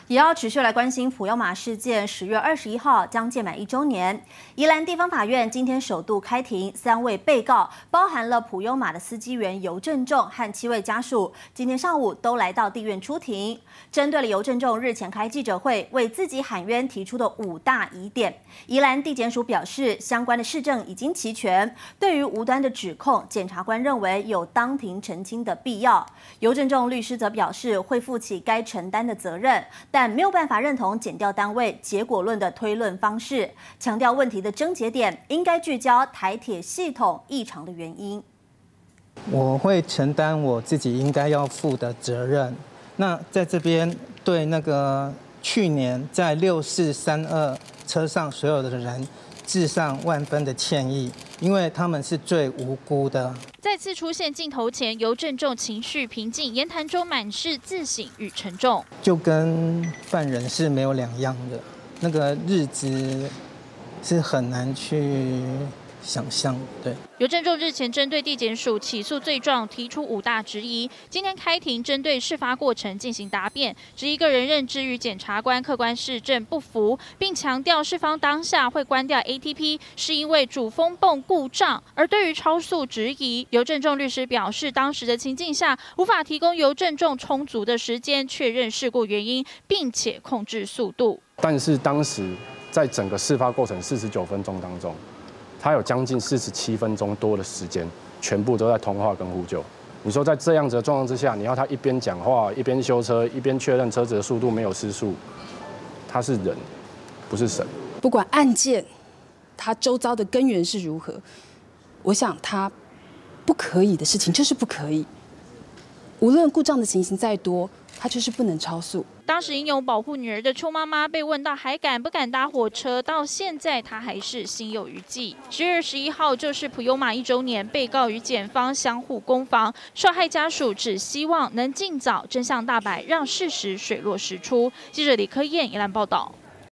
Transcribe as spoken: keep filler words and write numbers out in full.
也要持续来关心普悠玛事件。十月二十一号将届满一周年，宜兰地方法院今天首度开庭，三位被告，包含了普悠玛的司机员尤正仲和七位家属，今天上午都来到地院出庭，针对了尤正仲日前开记者会为自己喊冤提出的五大疑点，宜兰地检署表示，相关的事证已经齐全，对于无端的指控，检察官认为有当庭澄清的必要。尤正仲律师则表示会负起该承担的责任，但没有办法认同检调单位结果论的推论方式，强调问题的症结点应该聚焦台铁系统异常的原因。 我会承担我自己应该要负的责任。那在这边对那个去年在六四三二车上所有的人致上万分的歉意，因为他们是最无辜的。 再次出现镜头前，尤正仲情绪平静，言谈中满是自省与沉重， 就跟犯人是没有两样的，那个日子是很难去想象。对， 尤正仲日前针对地检署起诉罪状提出五大质疑，今天开庭针对事发过程进行答辩，质疑个人认知与检察官客观事证不符，并强调事发当下会关掉 A T P 是因为主风泵故障。而对于超速质疑，尤正仲律师表示，当时的情境下无法提供尤正仲充足的时间确认事故原因，并且控制速度。 但是当时在整个事发过程四十九分钟当中，他有将近四十七分钟多的时间，全部都在通话跟呼救。你说在这样子的状况之下，你要他一边讲话一边修车，一边确认车子的速度没有失速，他是人，不是神。 不管案件他周遭的根源是如何，我想他不可以的事情就是不可以。无论故障的情形再多，他就是不能超速。 当时英勇保护女儿的邱妈妈被问到还敢不敢搭火车，到现在她还是心有余悸。十月十一号就是普悠玛一周年，被告与检方相互攻防，受害家属只希望能尽早真相大白，让事实水落石出。记者李科燕宜兰报道。